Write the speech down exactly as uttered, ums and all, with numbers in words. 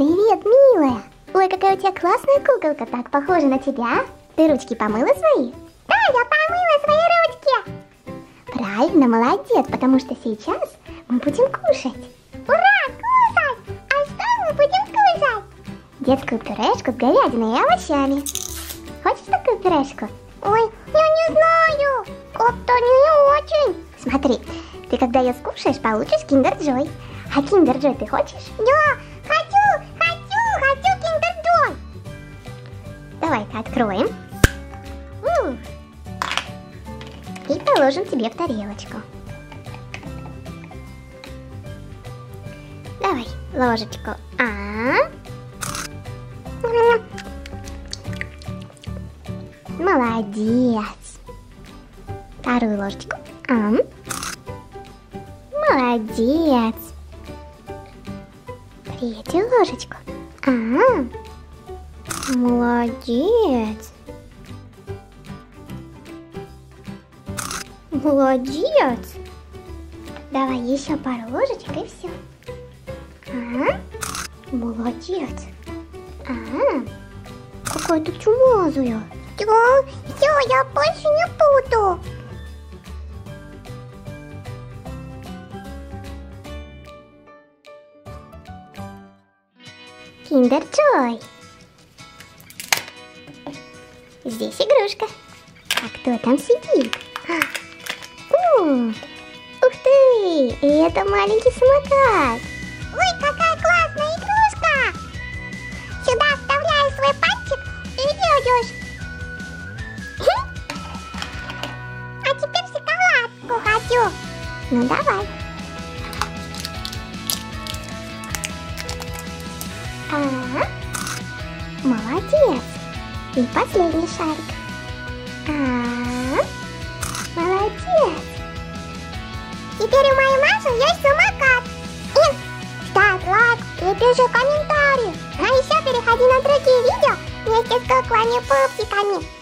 Привет, милая! Ой, какая у тебя классная куколка, так похожа на тебя. Ты ручки помыла свои? Да, я помыла свои ручки. Правильно, молодец, потому что сейчас мы будем кушать. Ура, кушать! А что мы будем кушать? Детскую пюрешку с говядиной и овощами. Хочешь такую пюрешку? Ой, я не знаю, как-то не очень. Смотри, ты когда ее скушаешь, получишь Kinder Joy. А Kinder Joy ты хочешь? Да, хочу, хочу, хочу Kinder Joy. Давай-ка откроем. У. И положим тебе в тарелочку. Давай ложечку. А. Молодец. Вторую ложечку. А. Молодец. Третью ложечку. А. Молодец. Молодец. Давай еще пару ложечек и все. А. Молодец. А. Какая ты чумазая. Все, все, я больше не буду. Kinder Joy. Здесь игрушка. А кто там сидит? О, ух ты! И это маленький самокат. Ой, какая классная игрушка! Сюда вставляешь свой пальчик и едешь. А теперь шоколадку хочу. Ну давай. А, молодец. И последний шарик. А, молодец. Теперь у моей Маши есть самокат. И ставь лайк и пиши комментарий. А еще переходи на другие видео вместе с куклами-пупсиками.